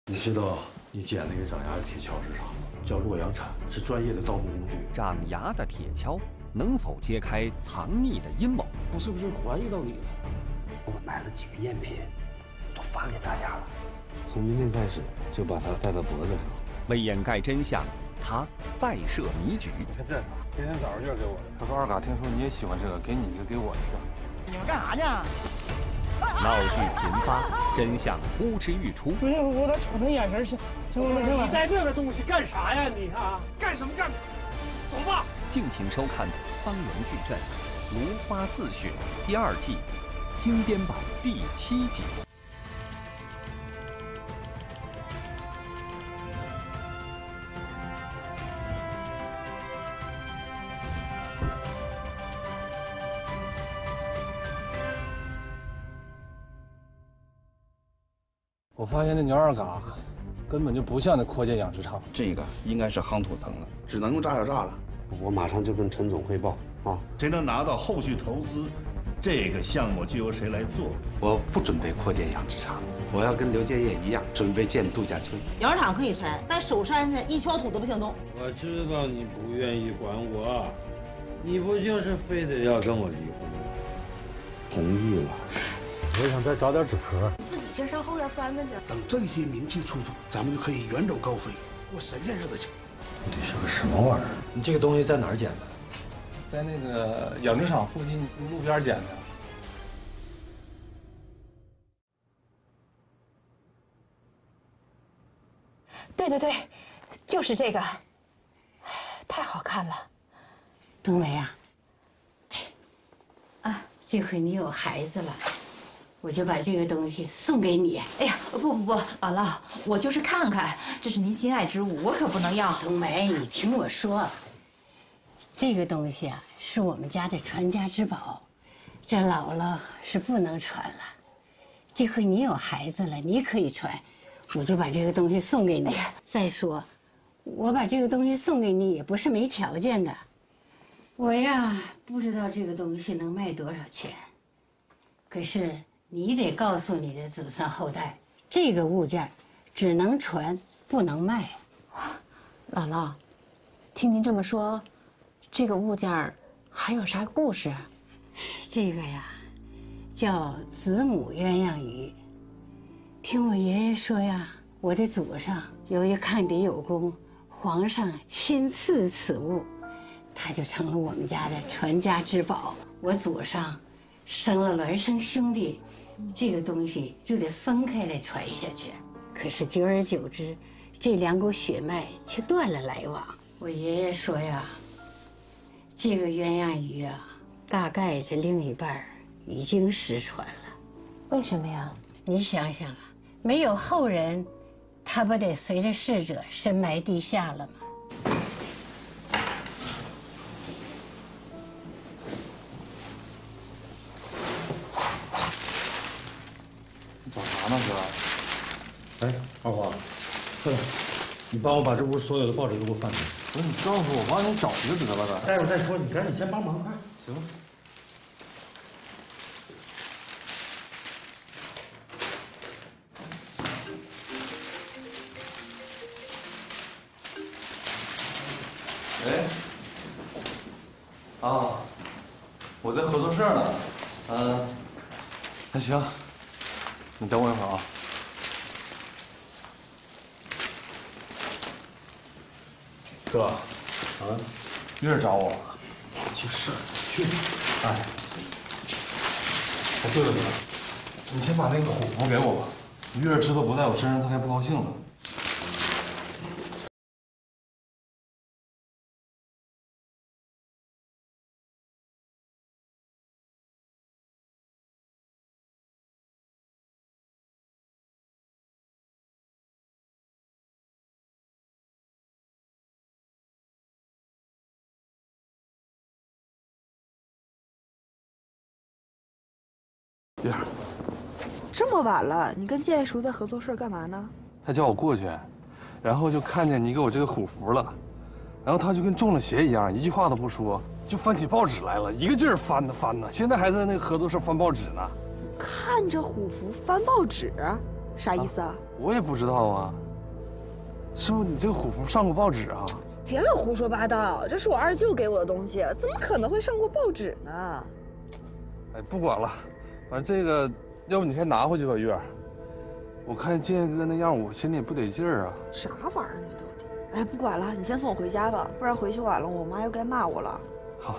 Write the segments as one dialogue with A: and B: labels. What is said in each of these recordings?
A: 你知道你捡那个长牙的铁锹是啥吗？叫洛阳铲，是专业的盗墓工具。
B: 长牙的铁锹能否揭开藏匿的阴谋？
C: 他是不是怀疑到你了？
D: 我买了几个赝品，都发给大家了。
C: 从明天开始就把它戴到脖子上。
B: 为掩盖真相，他再设谜局。
E: 你看这个，今天早上就是给我的。他说二嘎，听说你也喜欢这个，给你一个，给我一个。
F: 你们干啥呢？
B: 闹剧频发，真相呼之欲出。
F: 不是，我咋瞅他眼神是？
A: 你带这个东西干啥呀？你啊，
F: 干什么干？走吧。
B: 敬请收看《方圆矩阵》如花似雪第2季经典版第7集。
E: 我发现那牛二嘎根本就不像那扩建养殖场，
G: 这个应该是夯土层了，只能用炸药炸了。
C: 我马上就跟陈总汇报啊！
H: 谁能拿到后续投资，这个项目就由谁来做。
C: 我不准备扩建养殖场，我要跟刘建业一样，准备建度假村。
I: 养殖场可以拆，但首山呢一锹土都不行动。
A: 我知道你不愿意管我，你不就是非得要跟我离婚吗？
C: 同意了。
A: 我想再找点纸壳。
I: 自己先上后院翻翻去。
C: 等这些名气出土，咱们就可以远走高飞，过神仙似的去。
A: 到底是个什么玩意儿？你这个东西在哪儿捡的？
E: 在那个养殖场附近路边捡的。
J: 对，就是这个，太好看了。
K: 冬梅啊，这回你有孩子了，我就把这个东西送给你。
J: 哎呀，不，姥姥，我就是看看，这是您心爱之物，我可不能要。
K: 冬梅，你听我说，这个东西啊，是我们家的传家之宝，这姥姥是不能传了。这回你有孩子了，你可以传，我就把这个东西送给你。再说，我把这个东西送给你也不是没条件的。我呀，不知道这个东西能卖多少钱，可是你得告诉你的子孙后代，这个物件只能传不能卖。
J: 姥姥，听您这么说，这个物件还有啥故事？
K: 这个呀，叫子母鸳鸯鱼。听我爷爷说呀，我的祖上由于抗敌有功，皇上亲赐此物，它就成了我们家的传家之宝。我祖上生了孪生兄弟，这个东西就得分开来传下去。可是久而久之，这2股血脉却断了来往。我爷爷说呀，这个鸳鸯鱼啊，大概这另一半已经失传了。
J: 为什么呀？
K: 你想想啊，没有后人，他不得随着逝者深埋地下了吗？
E: 找啥呢，哥？
A: 哎，二华，快点，你帮我把这屋所有的报纸都给我翻出来。
E: 不是你告诉我，帮你找就得了呗。
A: 待会儿再说，你赶紧先帮忙，快。
E: 行。喂。啊，我在合作社呢。那行，你等我一会儿啊。
A: 哥，
E: 月儿找我了。
A: 去是去。
E: 哎，对了，你先把那个虎符给我吧。月儿知道不在我身上，她还不高兴呢。月儿，
L: 这么晚了，你跟建叔在合作社干嘛呢？
E: 他叫我过去，然后就看见你给我这个虎符了，然后他就跟中了邪一样，一句话都不说，就翻起报纸来了，一个劲儿翻呢，现在还在那个合作社翻报纸呢。
L: 看着虎符翻报纸， 啥意思啊？
E: 我也不知道啊。师傅，你这个虎符上过报纸啊？
L: 别老胡说八道，这是我二舅给我的东西，怎么可能会上过报纸呢？
E: 哎，不管了，反正这个，要不你先拿回去吧，月儿。我看建业哥那样，我心里也不得劲儿啊。
L: 啥玩意儿呢到底？哎，不管了，你先送我回家吧，不然回去晚了，我妈又该骂我了。
E: 好，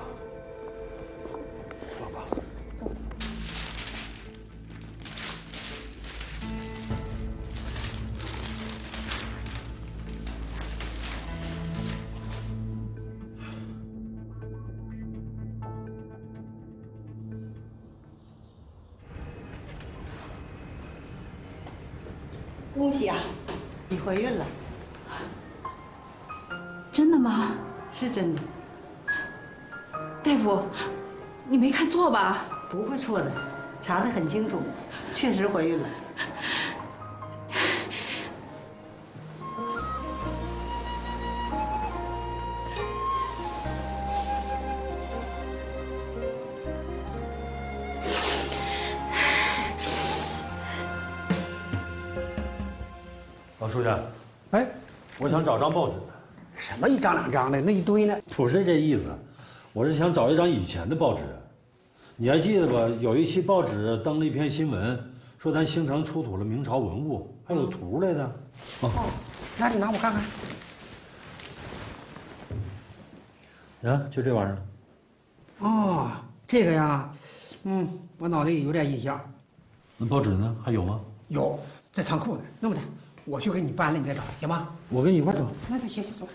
E: 走吧。
I: 恭喜啊，你怀孕了。
J: 真的吗？
I: 是真的。
J: 大夫，你没看错吧？
I: 不会错的，查得很清楚，确实怀孕了。
A: 老书记，
D: 哎，
A: 我想找张报纸。
D: 什么一张两张的，那一堆呢？
A: 不是这意思，我是想找一张以前的报纸。你还记得吧？有一期报纸登了一篇新闻，说咱兴城出土了明朝文物，还有图来的。
D: 哦，那你拿我看看。
A: 啊，就这玩意儿。
D: 哦，这个呀，我脑袋里有点印象。
A: 那报纸呢？还有吗？
D: 有，在仓库呢。那么的，我去给你搬了，你再找，行吗？
A: 我跟你一块找。
D: 那就行，走。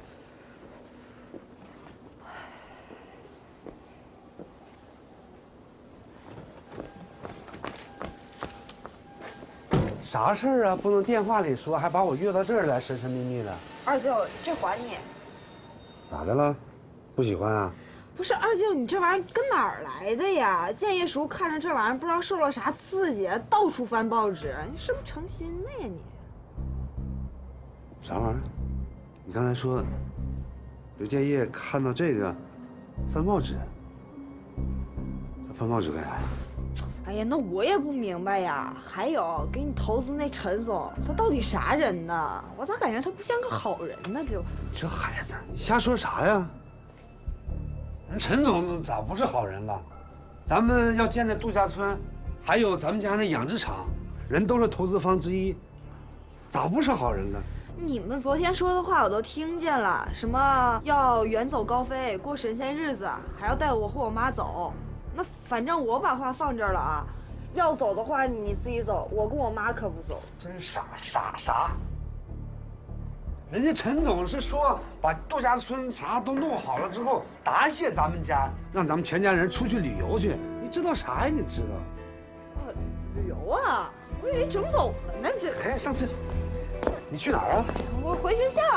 C: 啥事儿啊？不能电话里说，还把我约到这儿来，神神秘秘的。
L: 二舅，这还你。
C: 咋的了？不喜欢啊？
L: 不是二舅，你这玩意儿跟哪儿来的呀？建业叔看着这玩意儿，不知道受了啥刺激，到处翻报纸，你是不是成心的呀你？
C: 啥玩意儿？你刚才说刘建业看到这个翻报纸，他翻报纸干啥呀？
L: 哎呀，那我也不明白呀。还有给你投资那陈总，他到底啥人呢？我咋感觉他不像个好人呢？就
C: 这孩子，你瞎说啥呀？人陈总咋不是好人了？咱们要建那度假村，还有咱们家那养殖场，人都是投资方之一，咋不是好人呢？
L: 你们昨天说的话我都听见了，什么要远走高飞，过神仙日子，还要带我和我妈走。那反正我把话放这儿了啊，要走的话你自己走，我跟我妈可不走。
C: 真傻。人家陈总是说把度假村啥都弄好了之后，答谢咱们家，让咱们全家人出去旅游去。你知道啥呀？你知道？
L: 旅游啊？我以为整走了呢。这
C: 哎，上车。你去哪儿啊？
L: 我回学校。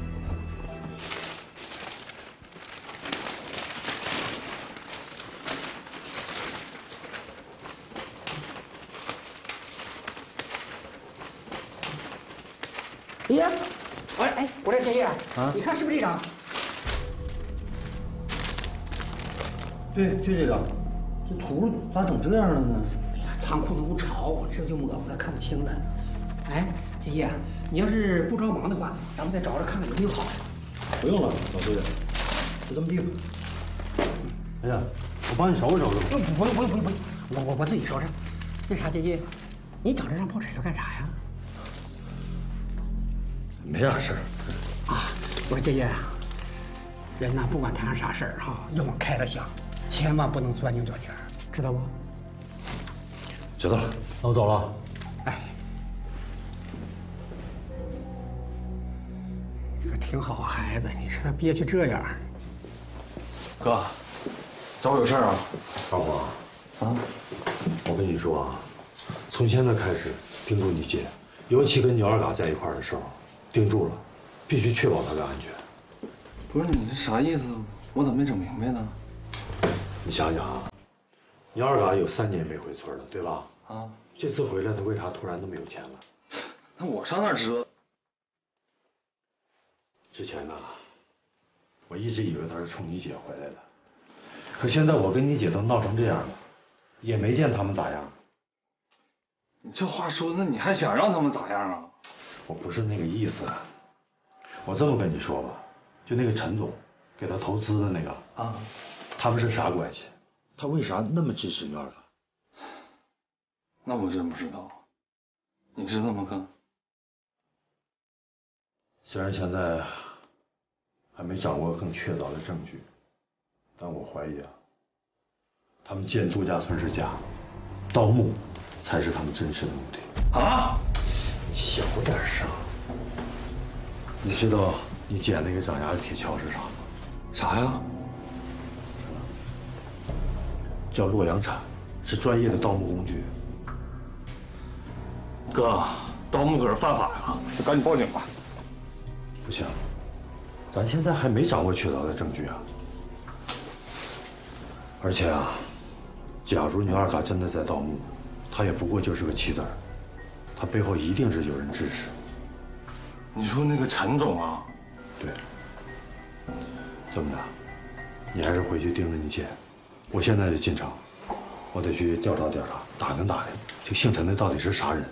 D: 爷，哎，我这建业啊，你看是不是这张？
A: 对，就这张。这图咋整这样了呢？
D: 哎呀，仓库那么潮，这就模糊了，看不清了。哎，建业，你要是不着忙的话，咱们再找找看看有没有好的。
A: 不用了，老书记，就这么地吧。哎呀，我帮你收拾收拾吧。
D: 不用，我自己收拾。那啥，建业，你找这张报纸要干啥呀？
A: 没啥事儿。
D: 啊，我说建业啊，人呐，不管摊上啥事儿哈，要往开了想，千万不能钻牛角尖儿，知道不？
A: 知道了，那我走了。
D: 哎，你可挺好孩子，你说他憋屈这样。
A: 哥，找我有事儿啊？二华，啊，我跟你说啊，从现在开始盯住你姐，尤其跟你二嘎在一块儿的时候，盯住了，必须确保她的安全。
E: 不是你这啥意思？我怎么没整明白呢？
A: 你想想啊，你二嘎有3年没回村了，对吧？
E: 啊，
A: 这次回来，他为啥突然那么有钱了？
E: 那我上哪知道？
A: 之前呢，我一直以为他是冲你姐回来的，可现在我跟你姐都闹成这样了，也没见他们咋样。
E: 你这话说，那你还想让他们咋样啊？
A: 我不是那个意思，我这么跟你说吧，就那个陈总给他投资的那个啊，他们是啥关系？他为啥那么支持女二嘎？
E: 那我真不知道，你知道吗，哥？
A: 虽然现在还没掌握更确凿的证据，但我怀疑啊，他们建度假村是假，盗墓才是他们真实的目的。
E: 啊！
A: 小点声。你知道你捡那个长牙的铁锹是啥吗？
E: 啥呀？
A: 叫洛阳铲，是专业的盗墓工具。
E: 哥，盗墓可是犯法呀，就赶紧报警吧。
A: 不行，咱现在还没掌握确凿的证据啊。而且啊，假如女二嘎真的在盗墓，她也不过就是个棋子儿，她背后一定是有人支持。
E: 你说那个陈总啊？
A: 对。这么的，你还是回去盯着你姐，我现在就进城，我得去调查调查，打听打听，这个姓陈的到底是啥人。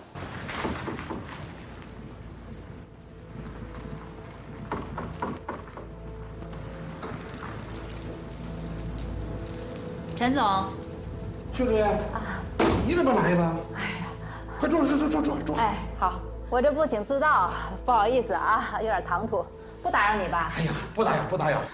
J: 陈总，
D: 秀珠啊，你怎么来了？哎呀，快坐。
J: 哎，好，我这不请自到，不好意思啊，有点唐突，不打扰你吧？
D: 哎呀，不打扰。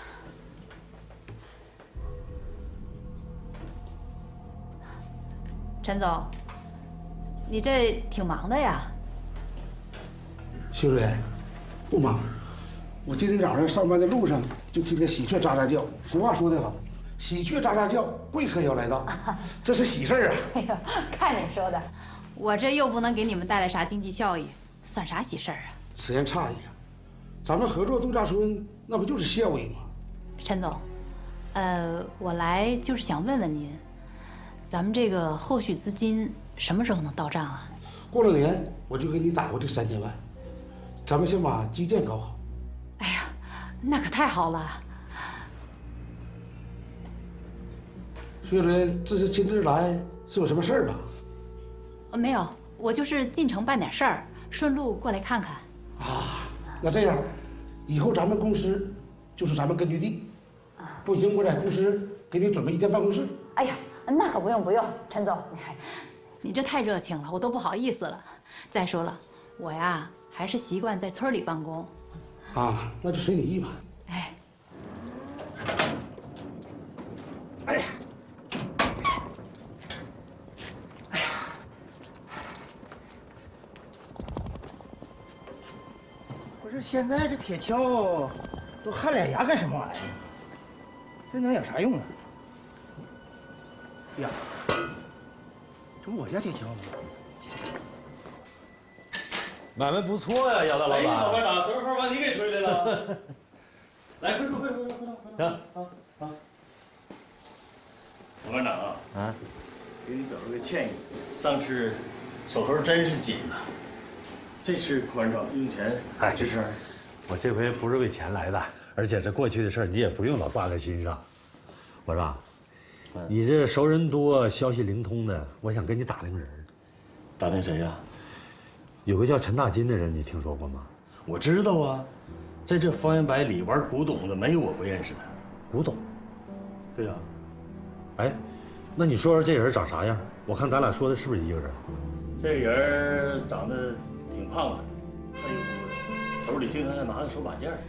J: 陈总，你这挺忙的呀？
D: 秀珠，不忙，我今天早上上班的路上就听见喜鹊喳喳叫。俗话说得好。喜鹊喳喳叫，贵客要来到，这是喜事儿啊！
J: 哎呦，看你说的，我这又不能给你们带来啥经济效益，算啥喜事儿啊？
D: 此言差矣啊！咱们合作度假村，那不就是效益吗？
J: 陈总，我来就是想问问您，咱们这个后续资金什么时候能到账啊？
D: 过了年我就给你打过这3000万，咱们先把基建搞好。
J: 哎呀，那可太好了！
D: 薛主任这次亲自来是有什么事儿吧？
J: 没有，我就是进城办点事儿，顺路过来看看。
D: 啊，那这样，以后咱们公司就是咱们根据地，不行我在公司给你准备一间办公室。
J: 哎呀，那可不用，陈总，你这太热情了，我都不好意思了。再说了，我呀还是习惯在村里办公。
D: 啊，那就随你意吧。
J: 哎。
D: 哎呀。
F: 不是现在这铁锹都焊脸牙干什么玩意儿？这能有啥用啊？呀，这不我家铁锹吗？
A: 买卖不错呀，姚大老板。
M: 老班长，什么风把你给吹来了？来，快坐。行，好。老班长啊，给你表示个歉意，上次手头真是紧呐。这次宽敞用钱，
A: 哎，这事我这回不是为钱来的，而且这过去的事你也不用老挂在心上。我说，你这熟人多、消息灵通的，我想跟你打听人。
M: 打听谁呀？
A: 有个叫陈大金的人，你听说过吗？
M: 我知道啊，在这方圆百里玩古董的没有我不认识的。
A: 古董？
M: 对呀。
A: 哎，那你说说这人长啥样？我看咱俩说的是不是一个人？
M: 这人长得挺胖的，黑乎乎的，手里经常拿着手把件。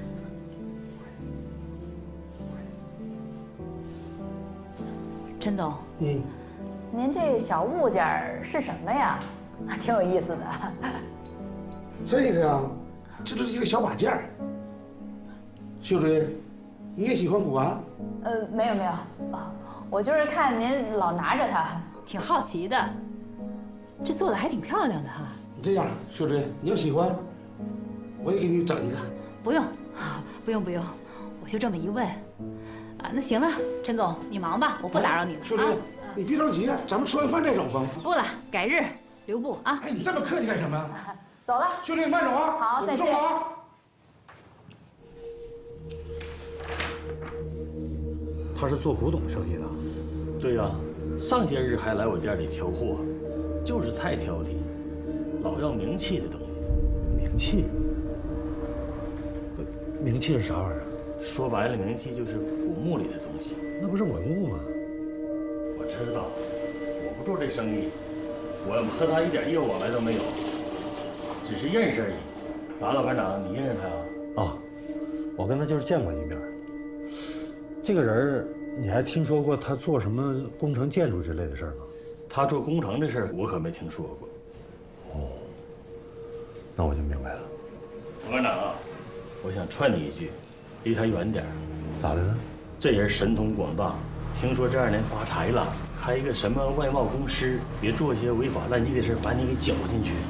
J: 陈总，您这小物件是什么呀？挺有意思的。
D: 这个呀，这就是一个小把件儿。秀追，你也喜欢古玩？
J: 没有，我就是看您老拿着它，挺好奇的。这做的还挺漂亮的哈。
D: 你这样，秀追，你要喜欢，我也给你整一个。
J: 不用，我就这么一问。啊，那行了，陈总，你忙吧，我不打扰你了。
D: 秀追，你别着急啊，咱们吃完饭再走吧。
J: 不了，改日留步啊。
D: 哎，你这么客气干什么？
J: 走了，
D: 秀追，慢走啊。
J: 好，再见。
A: 他是做古董生意的。
M: 对呀，上些日还来我店里挑货，就是太挑剔， 老要名气的东西。
A: 名气？名气是啥玩意儿？
M: 说白了，名气就是古墓里的东西。
A: 那不是文物吗？
M: 我知道，我不做这生意，我和他一点业务往来都没有，只是认识而已。咋，老班长，你认识他呀？
A: 啊，我跟他就是见过一面。这个人，你还听说过他做什么工程建筑之类的事儿吗？
M: 他做工程的事儿，我可没听说过。
A: 哦，那我就明白了。
M: 老班长啊，我想劝你一句，离他远点儿。
A: 咋的呢？
M: 这人神通广大，听说这2年发财了，开一个什么外贸公司，别做一些违法乱纪的事，把你给搅进去。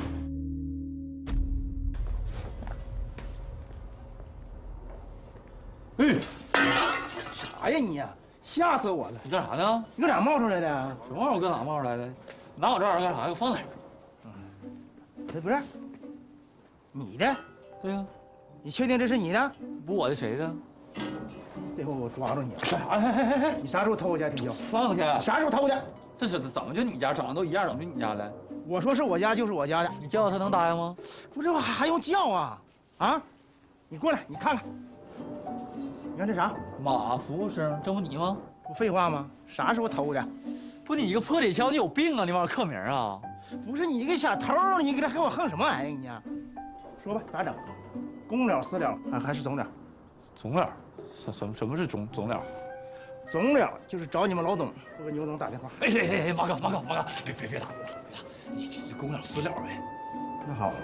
F: 啥呀你呀？吓死我了！
N: 你干啥呢？
F: 你搁哪冒出来的？
N: 什么玩意儿？我搁哪冒出来的？拿我这玩意儿干啥？给我放哪儿？
F: 不是，你的？
N: 对呀。
F: 你确定这是你的？
N: 不我的谁的？
F: 这回我抓住你了！
N: 哎！
F: 你啥时候偷我家铁锹？
N: 放下！
F: 啥时候偷的？
N: 这是怎么就你家？长得都一样，怎么就你家的？
F: 我说是我家就是我家的。
N: 你叫他能答应吗？
F: 不是，我还用叫啊？啊！你过来，你看看。你看这啥？
N: 马服务生，这不你吗？
F: 不废话吗？啥时候偷的？
N: 不，你一个破铁锹，你有病啊！你往上刻名啊？
F: 不是你一个小偷，你给我横什么玩意儿？你说吧，咋整？公了、私了还是总了？
N: 总了。什么是总了？
F: 总了就是找你们老总或者牛总打电话。
N: 哎，马哥，别打！你公了私了呗。
F: 那好，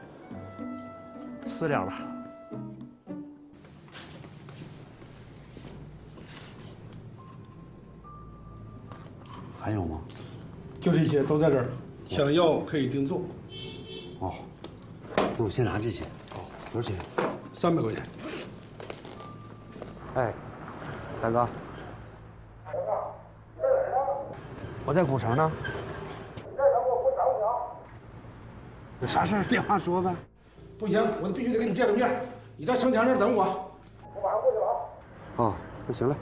F: 私了吧。
D: 还有吗？
O: 就这些，都在这儿。想要可以定做。
D: 哦，那我先拿这些。哦，多少钱
O: ？300块钱。
D: 哎，大哥，我在古城呢。有啥事儿电话说呗。
O: 不行，我必须得跟你见个面。你在城墙那儿等我。我马上过去了啊。
D: 哦，那行了。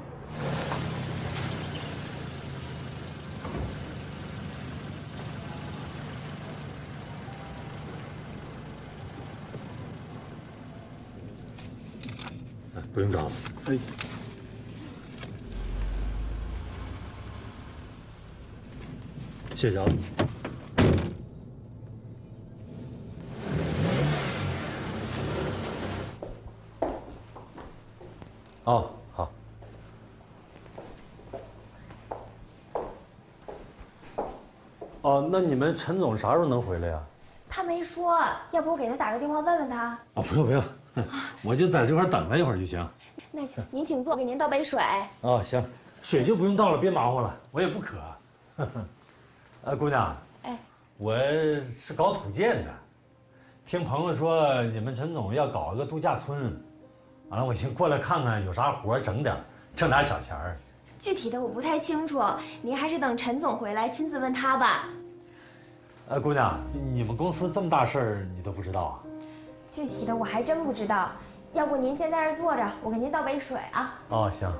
A: 不用找了。
O: 哎，
A: 谢谢啊。哦，好。哦，那你们陈总啥时候能回来呀？
P: 他没说，要不我给他打个电话问问他？
A: 哦，不用，我就在这块等他一会儿就行。
P: 那行，您请坐，给您倒杯水。
A: 哦，行，水就不用倒了，别忙活了，我也不渴。姑娘，
P: 哎，
A: 我是搞土建的，听朋友说你们陈总要搞一个度假村，完了我寻过来看看有啥活整点，挣点小钱儿。
P: 具体的我不太清楚，您还是等陈总回来亲自问他吧。
A: 姑娘，你们公司这么大事儿你都不知道啊？
P: 具体的我还真不知道，要不您先在这儿坐着，我给您倒杯水啊。
A: 哦，行。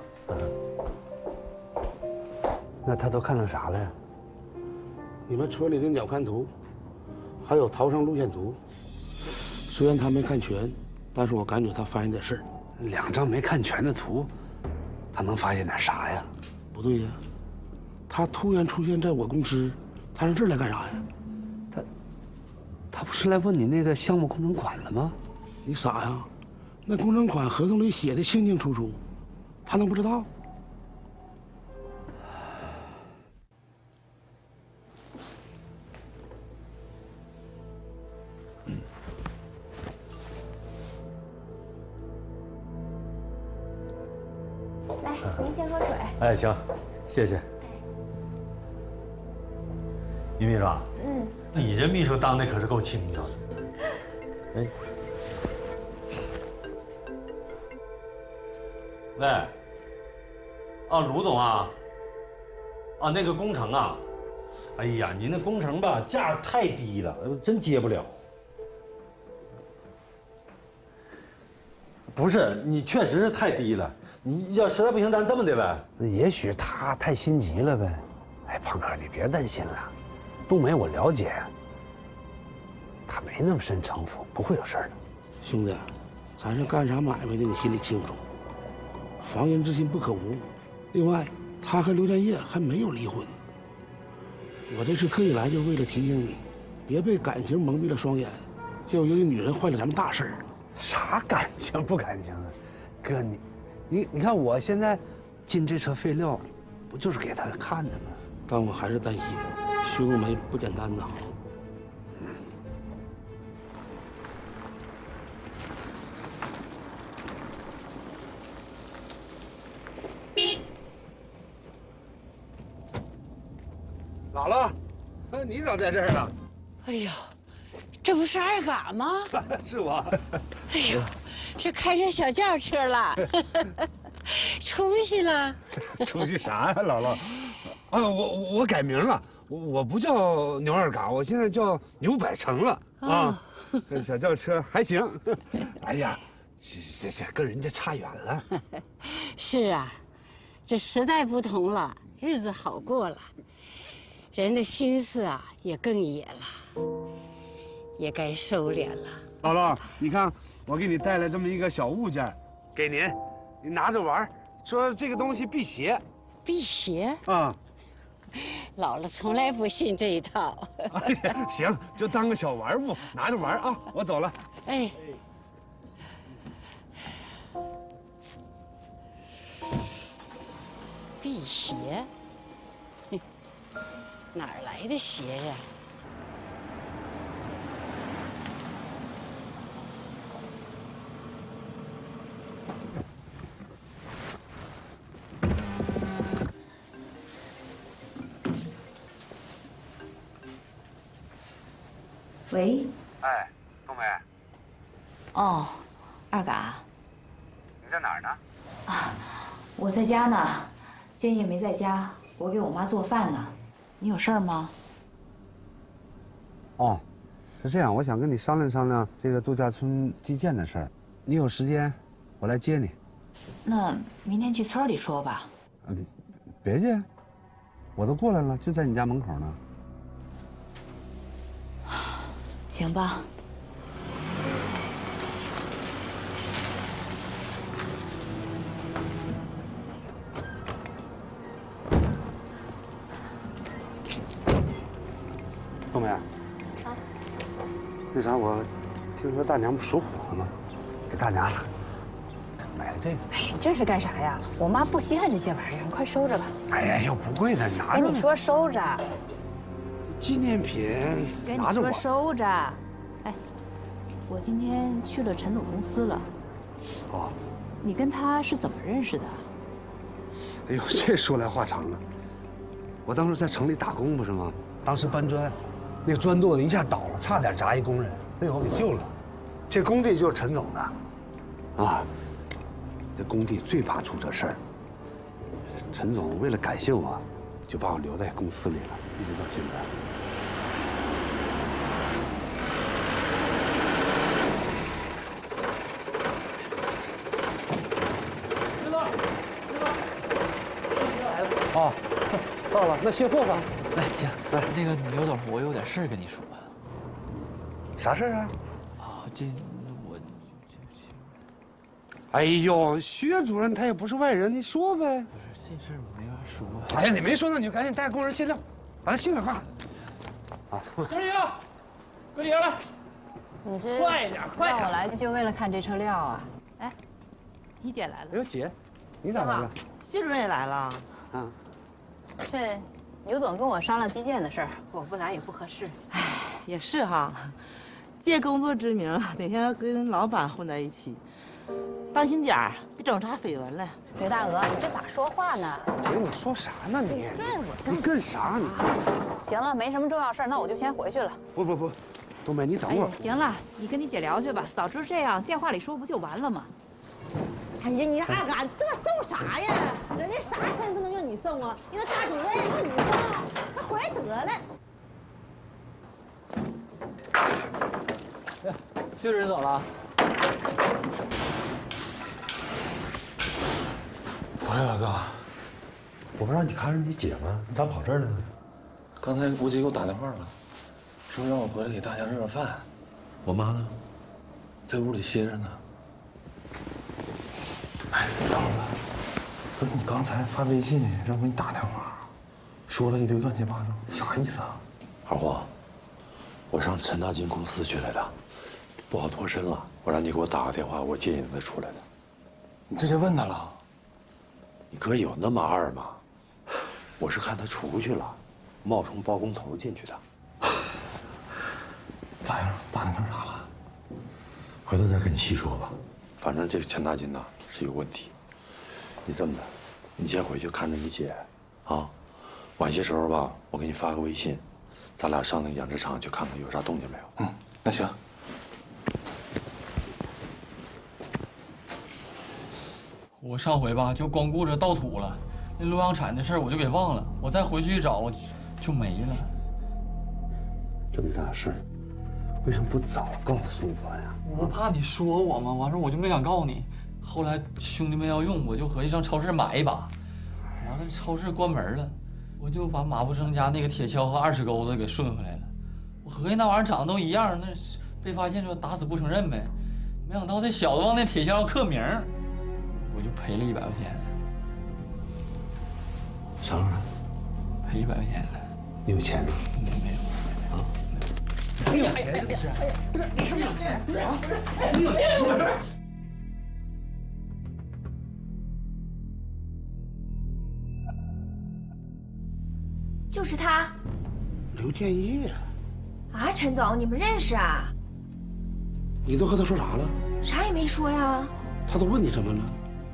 D: 那他都看到啥了呀？你们村里的鸟瞰图，还有逃生路线图，虽然他没看全，但是我感觉他发现点事儿。
C: 2张没看全的图，他能发现点啥呀？
D: 不对呀，他突然出现在我公司，他上这儿来干啥呀？
C: 他不是来问你那个项目工程款了吗？
D: 你傻呀？那工程款合同里写的清清楚楚，他能不知道？
P: 来，您先喝水。
A: 哎，行，谢谢。于秘书，你这秘书当的可是够清楚的。哎，喂，啊，卢总啊，啊，那个工程啊，哎呀，你那工程吧价太低了，真接不了。不是，你确实是太低了。你要实在不行，咱这么的呗。
C: 那也许他太心急了呗。哎，胖哥，你别担心了。冬梅我了解， 没那么深城府，不会有事儿的。
D: 兄弟，咱是干啥买卖的，你心里清楚。防人之心不可无。另外，他和刘占业还没有离婚。我这次特意来，就是为了提醒你，别被感情蒙蔽了双眼，就由于女人坏了咱们大事儿。
C: 啥感情不感情的，哥你看我现在进这车废料，不就是给他看的吗？
D: 但我还是担心，兄妹不简单呐。
C: 姥姥，你咋在这儿啊？
K: 哎呦，这不是二嘎吗？
C: 是我。
K: 哎呦，是开上小轿车了，出息了。
C: 出息啥呀，姥姥？啊，我改名了，我不叫牛二嘎，我现在叫牛百成了啊。小轿车还行。哎呀，这跟人家差远了。
K: 是啊，这时代不同了，日子好过了。人的心思啊也更野了，也该收敛了。
C: 姥姥，你看我给你带来这么一个小物件，给您，你拿着玩，说这个东西辟邪。
K: 辟邪
C: 啊？
K: 姥姥从来不信这一套。
C: 哎呀，行，就当个小玩物，拿着玩啊！我走了。
K: 哎。辟邪。哪儿来的邪呀？
J: 喂。
C: 哎，冬梅。
J: 哦，二嘎。
C: 你在哪儿呢？
J: 啊，我在家呢，建业没在家，我给我妈做饭呢。你有事儿吗？
C: 哦，是这样，我想跟你商量商量这个度假村基建的事儿。你有时间，我来接你。
J: 那明天去村里说吧。
C: 别介，我都过来了，就在你家门口呢。
J: 行吧。
C: 冬梅，啊，那啥，我听说大娘不属虎的吗？给大娘买了这个。
J: 哎呀，这是干啥呀？我妈不稀罕这些玩意儿，你快收着吧。
C: 哎呀，又不贵的，拿着。
J: 跟你说收着。
C: 纪念品。
J: 跟你说收着。哎，我今天去了陈总公司了。
C: 哦。
J: 你跟他是怎么认识的？
C: 哎呦，这说来话长了。我当时在城里打工不是吗？当时搬砖，那个砖垛子一下倒了，差点砸一工人，被我给救了。这工地就是陈总的，啊，这工地最怕出这事儿。陈总为了感谢我，就把我留在公司里了，一直到现在。哦，到了，那卸货吧。
N: 来，行，来，那个刘总，我有点事儿跟你说。
C: 啥事儿啊？
N: 啊，这我
C: 哎呦，薛主任他也不是外人，你说呗。
N: 不是这事儿没法说。
C: 哎呀，你没说，那你就赶紧带工人卸料，把它卸了，快！啊，
N: 郭丽啊，郭丽来，
J: 你这
N: 快点，快点！
J: 让我来就为了看这车料啊？哎，你姐来了。
C: 哎呦，姐，你咋来了？
Q: 薛主任也来了。
C: 嗯。
J: 是，牛总跟我商量基建的事儿，我不来也不合适。
Q: 哎，也是哈，借工作之名，哪天要跟老板混在一起，当心点儿，别整啥绯闻了。
J: 刘大鹅，你这咋说话呢？
C: 姐，你说啥呢你？你干啥你？
J: 行了，没什么重要事儿，那我就先回去了。
C: 不，冬梅，你等会儿。
J: 行了，你跟你姐聊去吧。早知道这样，电话里说不就完了吗？
Q: 哎呀，你二嘎，你这送啥呀？人家啥身份能让你送啊？你那大主任让你送，他回来得了。
N: 薛主任走了。
A: 回来了，哥。我不让你看着你姐吗？你咋跑这儿来了？
E: 刚才吴姐给我打电话了，说让我回来给大家热热饭。
A: 我妈呢？
E: 在屋里歇着呢。哎，等会儿吧。不是你刚才发微信让我给你打电话，说了一堆乱七八糟，啥意思啊？
A: 二货，我上陈大金公司去来的，不好脱身了，我让你给我打个电话，我接应他出来的。
E: 你直接问他了？
A: 你哥有那么二吗？我是看他出去了，冒充包工头进去的。
E: 咋样？打听啥了？
A: 回头再跟你细说吧。反正这个陈大金呐是有问题。你这么的，你先回去看着你姐，啊，晚些时候吧，我给你发个微信，咱俩上那个养殖场去看看有啥动静没有。
E: 嗯，那行。
R: 我上回吧就光顾着倒土了，那洛阳铲的事儿我就给忘了，我再回去一找就没了。
C: 这么大事儿，为什么不早告诉我呀？
R: 我怕你说我嘛，完事我就没敢告诉你。后来兄弟们要用，我就合计上超市买一把，完了超市关门了，我就把马福生家那个铁锹和20钩子给顺回来了。我合计那玩意儿长得都一样，那被发现就打死不承认呗。没想到这小子往那铁锹上刻名，我就赔了100块钱了。
C: 啥玩意儿？
R: 赔100块钱了。
C: 你有钱吗？
R: 没有。
C: 啊？
F: 你有钱不是？不是，你是不是有钱？不是啊？你有钱不是？
P: 就是他。
D: 刘建业。
P: 啊，陈总，你们认识啊？
D: 你都和他说啥了？
P: 啥也没说呀。
D: 他都问你什么了？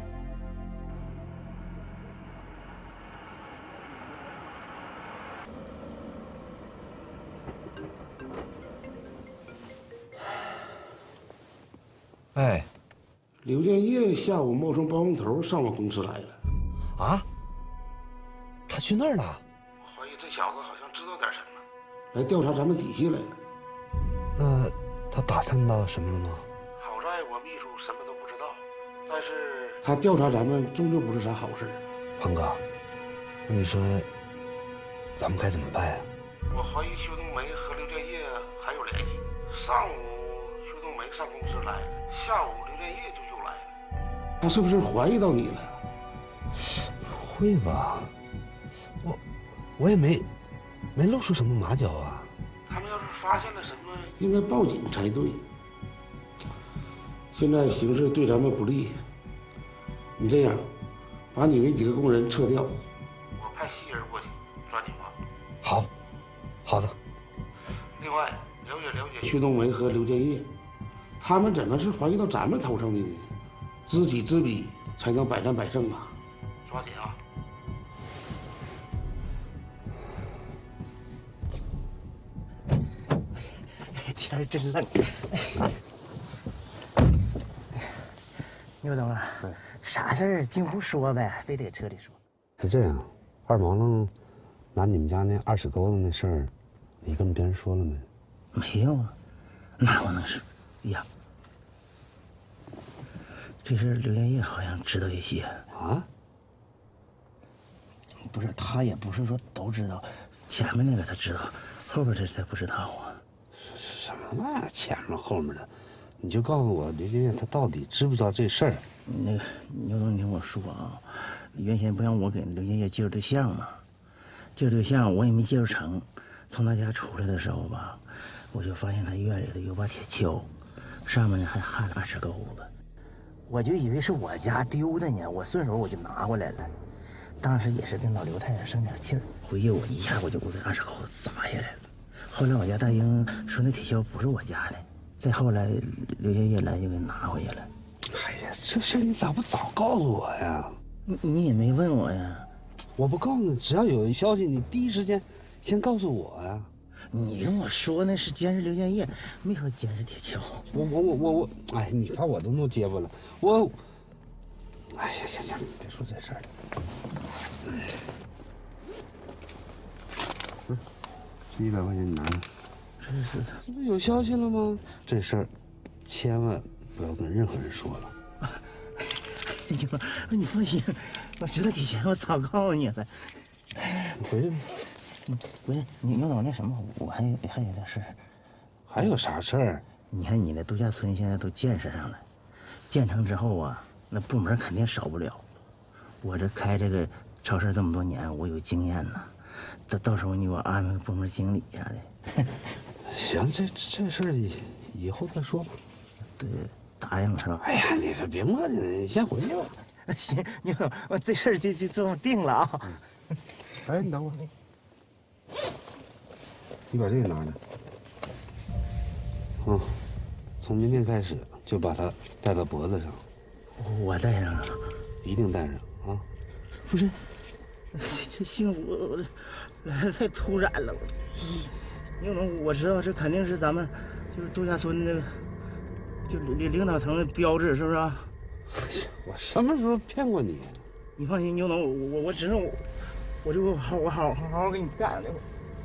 C: 哎，
D: 刘建业下午冒充包工头上我公司来了。
C: 啊？他去那儿了？
D: 我怀疑这小子好像知道点什么，来调查咱们底细来了。
C: 那他打探到什么了吗？
D: 好在我秘书什么都不知道，但是他调查咱们终究不是啥好事。
C: 鹏哥，那你说咱们该怎么办呀？
D: 我怀疑薛冬梅和刘建业还有联系。上午薛冬梅上公司来了，下午刘建业就又来了。他是不是怀疑到你了？
C: 不会吧？我也没露出什么马脚啊。
D: 他们要是发现了什么，应该报警才对。现在形势对咱们不利，你这样，把你那几个工人撤掉，我派西人过去抓紧吧。
C: 好的。
D: 另外，了解薛冬梅和刘建业，他们怎么是怀疑到咱们头上的呢？知己知彼，才能百战百胜啊！抓紧啊！
F: 天真冷。牛东啊，啥事儿尽乎说呗，非得这里说。
C: 是这样，二毛愣拿你们家那20钩子那事儿，你跟别人说了没？
F: 没有啊，那我能说？呀，这事刘建业好像知道一些
C: 啊。
F: 不是，他也不是说都知道，前面那个他知道，后边这才不知道啊。
C: 什么玩意儿？前面后面的，你就告诉我刘建业他到底知不知道这事儿？
F: 那个牛东，你听我说啊，原先不让我给刘建业介绍对象嘛，介绍对象我也没介绍成。从他家出来的时候吧，我就发现他院里头有把铁锹，上面呢还焊了20钩子，我就以为是我家丢的呢，我顺手我就拿回来了。当时也是跟老刘太太生点气儿，回去我一下我就给这20钩子砸下来了。后来我家大英说那铁锹不是我家的，再后来刘建业来就给拿回去了。
C: 哎呀，这事你咋不早告诉我呀？
F: 你也没问我呀。
C: 我不告诉你，只要有消息，你第一时间先告诉我呀。
F: 你跟我说那是监视刘建业，没说监视铁锹。
C: 我，哎，你把我都弄结巴了。哎呀，行，别说这事儿了。这100块钱你拿着。是，这不有消息了吗？这事儿千万不要跟任何人说了。
F: 哎呦，你放心，我知道以前我早告诉你了。
C: 你回去吧。
F: 不是，牛总那什么，我还有点事。
C: 还有啥事儿？
F: 你看你那度假村现在都建设上了，建成之后啊，那部门肯定少不了。我这开这个超市这么多年，我有经验呐。到时候你给我安排个部门经理啥的。
C: 行，这事儿以后再说吧。
F: 对，答应了是吧？
C: 哎呀，你可别磨叽了，你先回去吧。
F: 行，你等我这事儿就这么定了啊。
C: 哎，你等会儿，你把这个拿着。从明天开始就把它戴到脖子上。
F: 我戴上啊？
C: 一定戴上啊！
F: 不是，这幸福来的太突然了。牛总，我知道这肯定是咱们就是度假村那个就领导层的标志，是不是啊？
C: 我什么时候骗过你？
F: 你放心，牛总，我只能我就好好给你干了。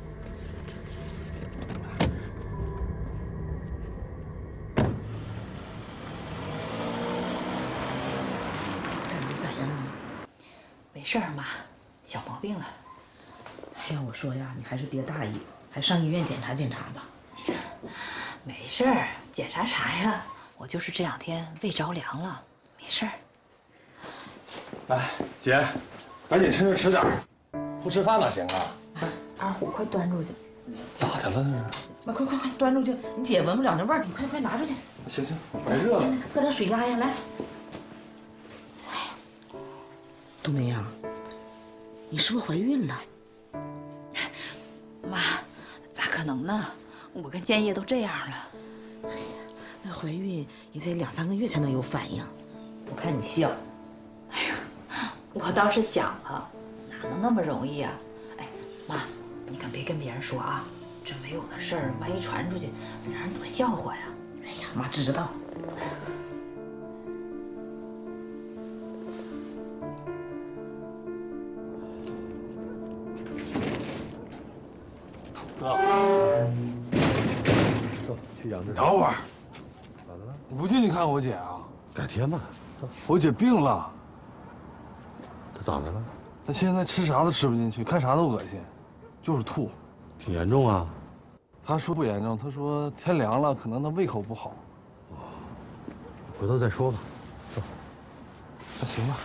S: 感觉咋样啊？
J: 没事儿，妈，小毛病了。
S: 哎呀，我说呀，你还是别大意，还上医院检查检查吧。
J: 没事儿，检查啥呀？我就是这2天胃着凉了，没事儿。
E: 哎，姐，赶紧趁热吃点儿，不吃饭哪行啊？
S: 二虎，快端出去！
E: 咋的了这是？
S: 快端出去！你姐闻不了那味儿，你快拿出去！
E: 行，白热了。
S: 喝点水压压，来。冬梅呀，你是不是怀孕了？
J: 妈，咋可能呢？我跟建业都这样了。
S: 哎呀，那怀孕也得2、3个月才能有反应。我看你笑。
J: 哎呀，我倒是想了，哪能那么容易啊？哎，妈，你可别跟别人说啊，这没有的事儿，万一传出去，让人多笑话呀。
S: 哎呀，妈知道。
E: 哥，
A: 走去养殖。
E: 等会儿，
A: 咋的了？
E: 你不进去看我姐啊？
A: 改天吧。
E: 我姐病了。
A: 她咋的了？
E: 她现在吃啥都吃不进去，看啥都恶心，就是吐。
A: 挺严重啊。
E: 她说不严重，她说天凉了，可能她胃口不好。
A: 回头再说吧。走。
E: 那行吧。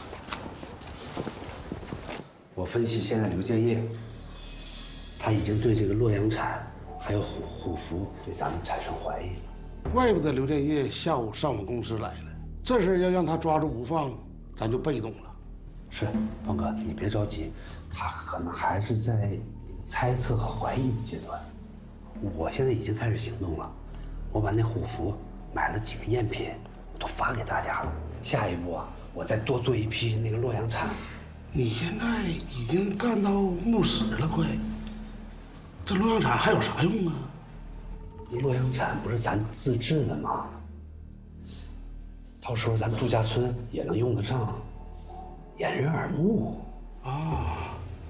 C: 我分析现在刘建业，他已经对这个洛阳铲还有虎符对咱们产生怀疑了。
D: 怪不得刘建业下午上我公司来了，这事要让他抓住不放，咱就被动了。
C: 是，鹏哥，你别着急，他可能还是在猜测和怀疑的阶段。我现在已经开始行动了，我把那虎符买了几个赝品，都发给大家了。下一步啊，我再多做一批那个洛阳铲。
D: 你现在已经干到墓室了，快！这洛阳铲还有啥用啊？
C: 那洛阳铲不是咱自制的吗？到时候咱度假村也能用得上，掩人耳目
D: 啊。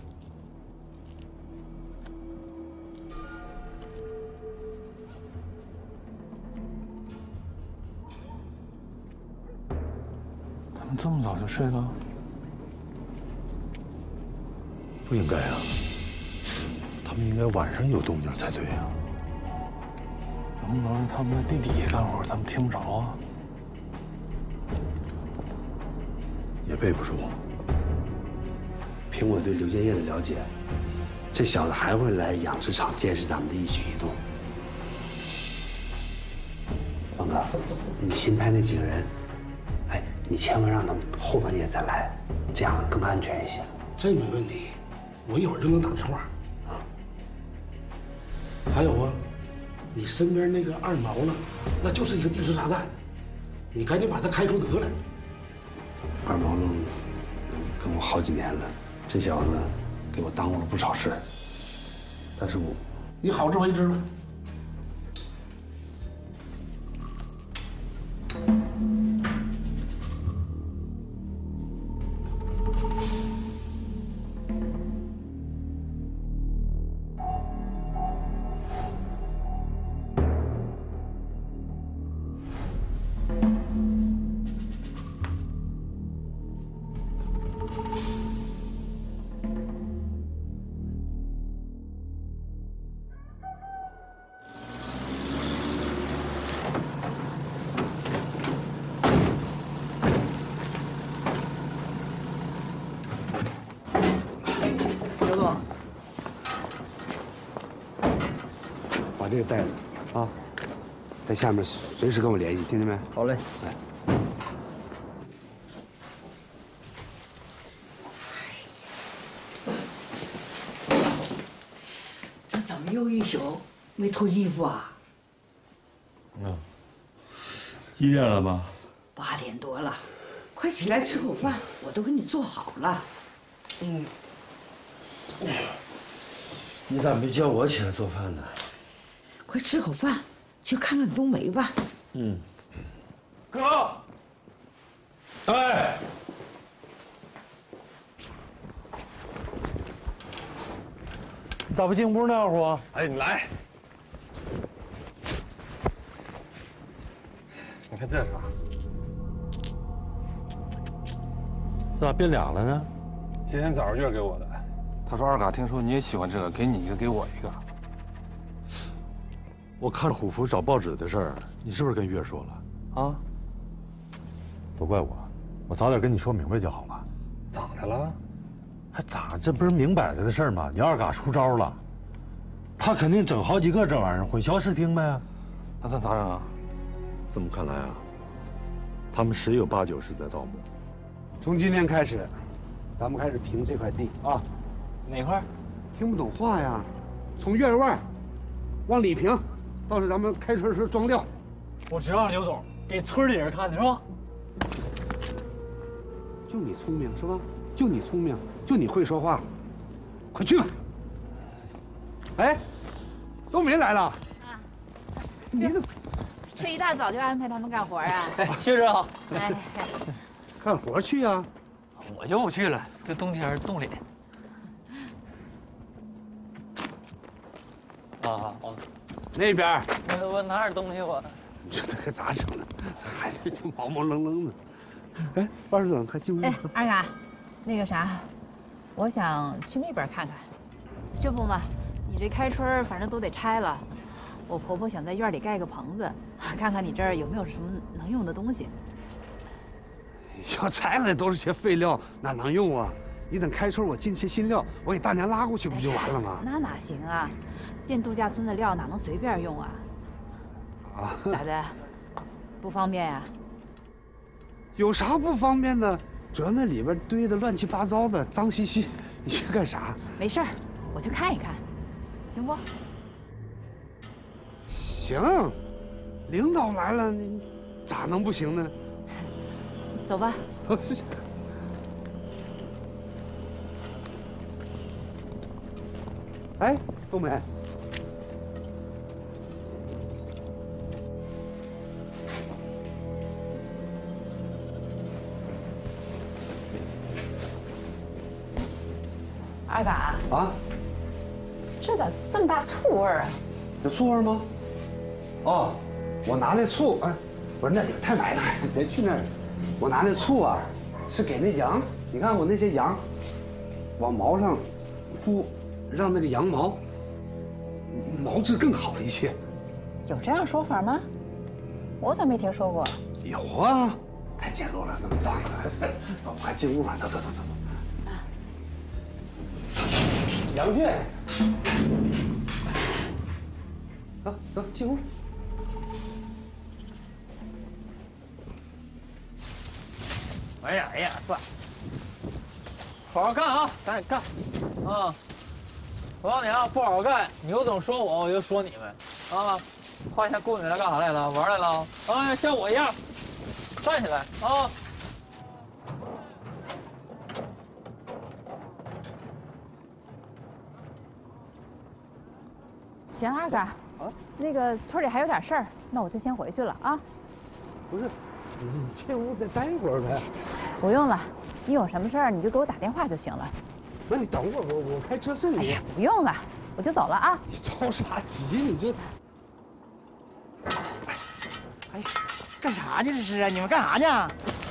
E: 他们这么早就睡了？
A: 不应该啊，他们应该晚上有动静才对啊。
E: 能不能让他们在地底下干活，咱们听不着啊？
A: 也背不住。
C: 凭我对刘建业的了解，这小子还会来养殖场监视咱们的一举一动。王哥，你新派那几个人，哎，你千万让他们后半夜再来，这样更安全一些。
D: 这没问题，我一会儿就能打电话。还有啊，你身边那个二毛呢，那就是一个定时炸弹，你赶紧把他开除得了。
C: 二毛愣跟我好几年了，这小子给我耽误了不少事儿，但是
D: 你好自为之吧。
C: 这个带着，啊，在下面随时跟我联系，听见没？
R: 好嘞。
C: 哎。
S: 这怎么又一宿没脱衣服啊？
H: 几点了吧
S: ？8点多了，快起来吃口饭，我都给你做好了。
A: 你咋没叫我起来做饭呢？
S: 快吃口饭，去看看冬梅吧。
A: 哥，哎，你咋不进屋呢会儿？
E: 哎，你来。你看这是啥？
A: 这咋变俩了呢？
E: 今天早上月给我的，他说二嘎听说你也喜欢这个，给你一个，给我一个。
A: 我看虎符找报纸的事儿，你是不是跟月说了？啊？都怪我早点跟你说明白就好了。
E: 咋的了？
A: 还咋？这不是明摆着的事儿吗？你二嘎出招了，他肯定整好几个这玩意儿，混淆视听呗。
E: 那咱咋整啊？
A: 这么看来啊，他们10有8九是在盗墓。
C: 从今天开始，咱们开始评这块地啊。
R: 哪块？
C: 听不懂话呀？从院外往里评，到时咱们开春时装料。
R: 我知道，刘总给村里人看的是吧？
C: 就你聪明是吧？就你聪明，就你会说话，快去吧。哎，都没来了。啊，你怎么？
J: 这一大早就安排他们干活啊？
R: 谢师好。
J: 哎，
C: 干活去呀？
R: 我就不去了，这冬天冻脸。啊，
C: 那边。
R: 我拿点东西我。
C: 你说这可咋整呢？这孩子就毛毛愣愣的。哎，二师长，快进屋。
J: 哎，二嘎，那个啥，我想去那边看看。这不嘛，你这开春反正都得拆了。我婆婆想在院里盖个棚子，看看你这儿有没有什么能用的东西。
C: 要拆了都是些废料，哪能用啊？你等开春我进些新料，我给大娘拉过去不就完了吗？
J: 那哪行啊？进度假村的料哪能随便用啊？
C: 啊？
J: 咋的？不方便呀？
C: 有啥不方便的？主要那里边堆的乱七八糟的，脏兮兮，你去干啥？
J: 没事儿，我去看一看，行不？
C: 行，领导来了，你咋能不行呢？
J: 走吧。
C: 走去。哎，冬梅。
J: 二嘎
C: 啊，
J: 这咋这么大醋味儿啊？
C: 有醋味吗？哦，我拿那醋，哎，不是那里太埋汰，别去那儿。我拿那醋啊，是给那羊，你看我那些羊，往毛上敷，让那个羊毛质更好一些。
J: 有这样说法吗？我咋没听说过？
C: 有啊，太简陋了，这么脏了。走，快进屋吧，走。羊圈。走，进屋。
R: 哎呀，算，好好干啊，赶紧干，啊！我告诉你啊，不好好干，牛总说我就说你们，啊！花钱雇你来干啥来了？玩来了？啊，像我一样，站起来啊！
J: 行，二哥，那个村里还有点事儿，那我就先回去了啊。
C: 不是，你进屋再待一会儿呗。
J: 不用了，你有什么事儿你就给我打电话就行了。
C: 那你等会儿，我开车送你。
J: 哎呀，不用了，我就走了啊。
C: 你着啥急？你这……
F: 哎，干啥去这是啊？你们干啥呢？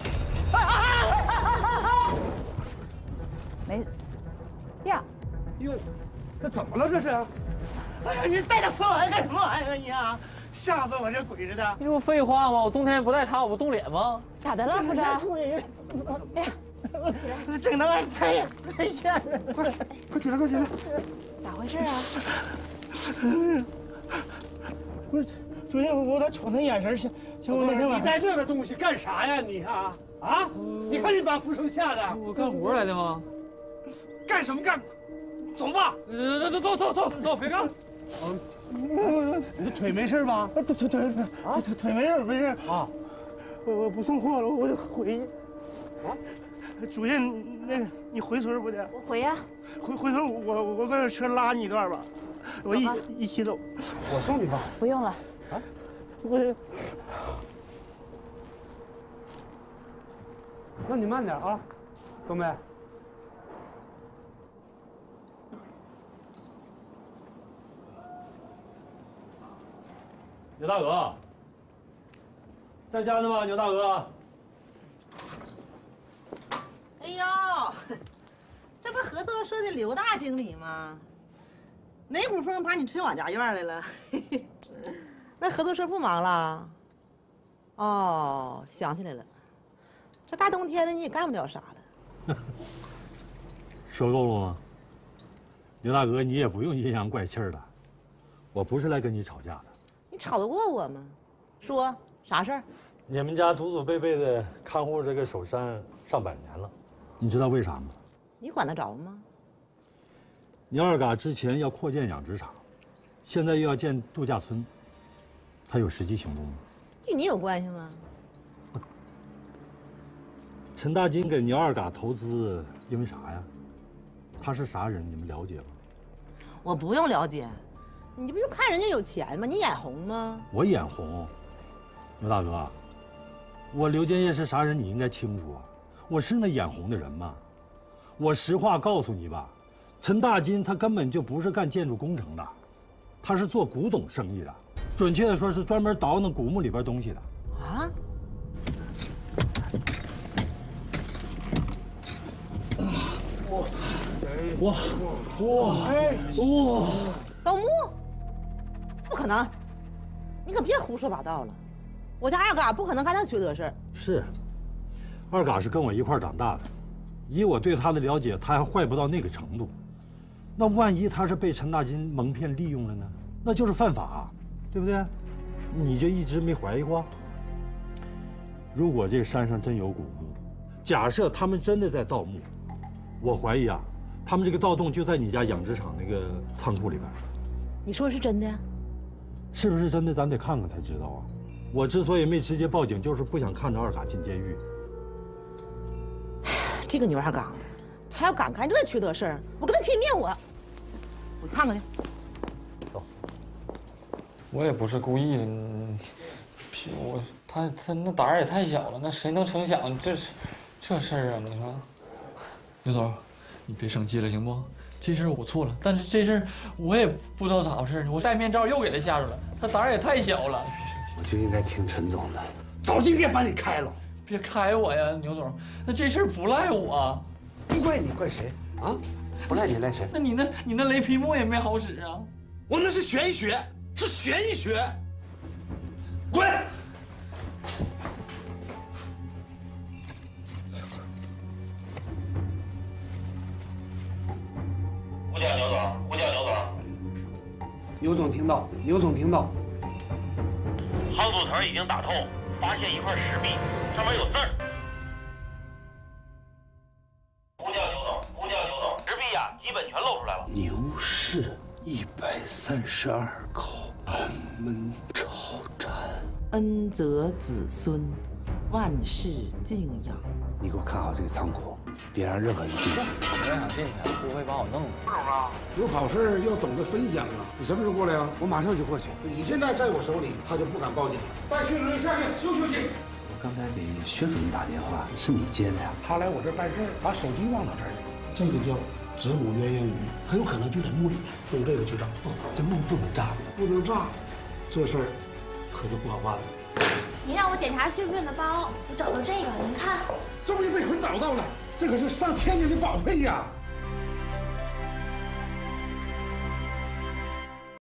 J: 没掉。
C: 哟，这怎么了？这是？
F: 哎呀，你带这破玩意干什么玩意儿你啊？吓死我这鬼似的！
R: 你不废话吗？我冬天不带它，我不冻脸吗？
J: 咋的了，副长？
F: 哎呀，整的我太呀，太吓人了！
C: 快起来！
J: 咋回事啊？
F: 不是，主任，我咋瞅他眼神像我那天晚上。
C: 你带这个东西干啥呀你啊？啊！你看你把福生吓的。
R: 我干活来的吗？
C: 干什么干？走吧。
R: 走，别干了。
C: 你的腿没事吧？
F: 腿没事没事啊。我不送货了，我得回去。啊，主任，那你回村不的？
J: 我回呀。
F: 回村我跟车拉你一段吧，我一起走。
C: 我送你吧。
J: 不用了。
F: 啊，我。
C: 那你慢点啊，冬梅。
A: 牛大鹅，在家呢吗？牛大鹅。
Q: 哎呦，这不是合作社的刘大经理吗？哪股风把你吹我家院来了？那合作社不忙了？哦，想起来了，这大冬天的你也干不了啥了。
A: 说够了吗？牛大哥，你也不用阴阳怪气的，我不是来跟你吵架的。
Q: 你吵得过我吗？说啥事儿？
A: 你们家祖祖辈辈的看护这个首山上百年了，你知道为啥吗？
Q: 你管得着吗？
A: 你二嘎之前要扩建养殖场，现在又要建度假村，他有实际行动吗？
Q: 与你有关系吗？
A: 陈大金给牛二嘎投资，因为啥呀？他是啥人？你们了解吗？
Q: 我不用了解，你不就看人家有钱吗？你眼红吗？
A: 我眼红，牛大哥，我刘建业是啥人？你应该清楚啊。我是那眼红的人吗？我实话告诉你吧，陈大金他根本就不是干建筑工程的，他是做古董生意的，准确的说是专门倒腾古墓里边东西的。
Q: 啊？
A: 哇！
Q: 盗墓？不可能！你可别胡说八道了。我家二嘎不可能干那缺德事儿。
A: 是，二嘎是跟我一块长大的，以我对他的了解，他还坏不到那个程度。那万一他是被陈大金蒙骗利用了呢？那就是犯法，对不对？你就一直没怀疑过？如果这山上真有古墓，假设他们真的在盗墓，我怀疑啊，他们这个盗洞就在你家养殖场那个仓库里边。
Q: 你说是真的呀？
A: 是不是真的，咱得看看才知道啊。我之所以没直接报警，就是不想看着二嘎进监狱。
Q: 这个牛二嘎，他要敢干这缺德事儿，我跟他拼命！我看看去。
A: 走。
R: 我也不是故意的，他那胆儿也太小了，那谁能成想这事儿啊？你说，刘头，你别生气了行不？这事儿我错了，但是这事儿我也不知道咋回事，我戴面罩又给他吓着了，他胆儿也太小了。
C: 我就应该听陈总的，早就应该把你开了。
R: 别开我呀，牛总，那这事儿不赖我，
C: 不怪你，怪谁啊？不赖你，赖谁？
R: 那你那雷劈木也没好使啊。
C: 我那是悬疑学，是悬疑学。滚！
T: 呼叫牛总，呼叫牛总。
C: 牛总听到，牛总听到。
T: 夯土层已经打透，发现一块石壁，上面有字儿。呼叫牛总，呼叫牛总，石壁呀，基本全露出来了。
C: 牛氏132口，安门朝瞻，
S: 恩泽子孙，万世敬仰。
C: 你给我看好这个仓库，别让任何人进去。
R: 我也想进去，不会把我弄了。
O: 不懂啊，有好事要懂得分享啊！你什么时候过来啊？
C: 我马上就过去。
O: 你现在在我手里，他就不敢报警。带薛主任下去休息。
C: 我刚才给薛主任打电话，是你接的呀？
O: 他来我这儿办事，把手机忘到这儿了。这个叫子母鸳鸯鱼，很有可能就在墓里面，用这个去炸。
C: 不，这墓不能炸，
O: 不能炸，这事儿可就不好办了。
P: 你让我检查薛主任的包，我找到这个，您看，
O: 终于被我找到了，这可是上千年的宝贝呀！